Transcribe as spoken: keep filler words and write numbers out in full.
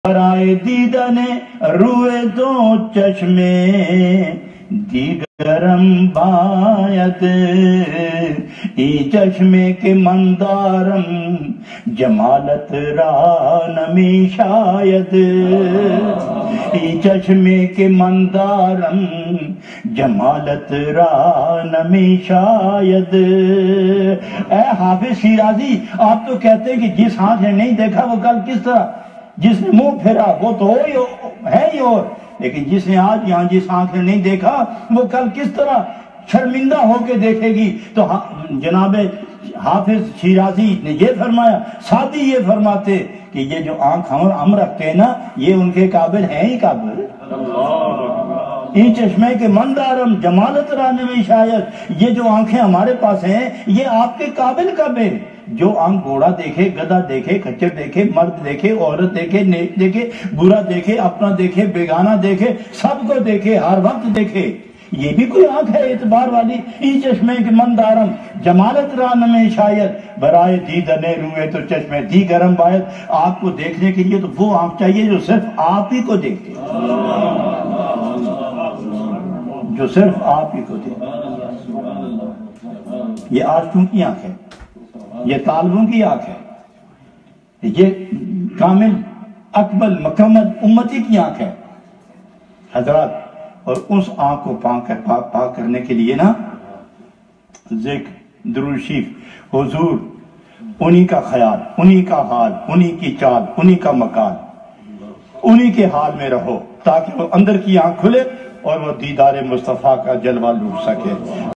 برائے دیدن روئے دو چشمے دیگرم باید ای چشمے کے مندارم جمالت را نمی شاید ای چشمے کے مندارم جمالت را نمی شاید۔ اے حافظ شیرازی، آپ تو کہتے ہیں کہ جس آنکھ نے نہیں دیکھا وہ کل کس طرح، جس نے منہ پھیرا وہ تو ہے ہی اور، لیکن جس نے آج یہاں جس آنکھ نے نہیں دیکھا وہ کل کس طرح شرمندہ ہو کے دیکھے گی۔ تو جناب حافظ شیرازی نے یہ فرمایا، ساتھی یہ فرماتے کہ یہ جو آنکھ ہم رکھتے ہیں نا، یہ ان کے قابل ہیں ہی قابل۔ این چشمے کے مندارم جمالت رانے میں شاید، یہ جو آنکھیں ہمارے پاس ہیں یہ آپ کے قابل کب ہیں؟ جو آنکھ گھوڑا دیکھے، گدھا دیکھے، کچر دیکھے، مرد دیکھے، عورت دیکھے، نیک دیکھے، برا دیکھے، اپنا دیکھے، بیگانہ دیکھے، سب کو دیکھے، ہر وقت دیکھے، یہ بھی کوئی آنکھ ہے اعتبار والی؟ این چشمے کے مندارم جمالت ران میں شاید، برائے دیدنے روئے تو چشمے دیگرم باید۔ آپ کو دیکھنے کے لیے تو وہ آنکھ چاہیے جو صرف آپ ہی کو دیکھتے، جو صرف آپ ہی کو دیکھتے۔ یہ عاشقوں کی آنکھ ہے، یہ طالبوں کی آنکھ ہے، یہ کامل اکمل مکمل امتی کی آنکھ ہے حضرات۔ اور اس آنکھ کو پاک کر پاک پاک کرنے کے لیے نا ذکر، درود شریف، حضور، انہی کا خیال، انہی کا حال، انہی کی چال، انہی کا مکان، انہی کے حال میں رہو تاکہ وہ اندر کی آنکھ کھلے اور وہ دیدار مصطفیٰ کا جلوہ لوٹ سکے۔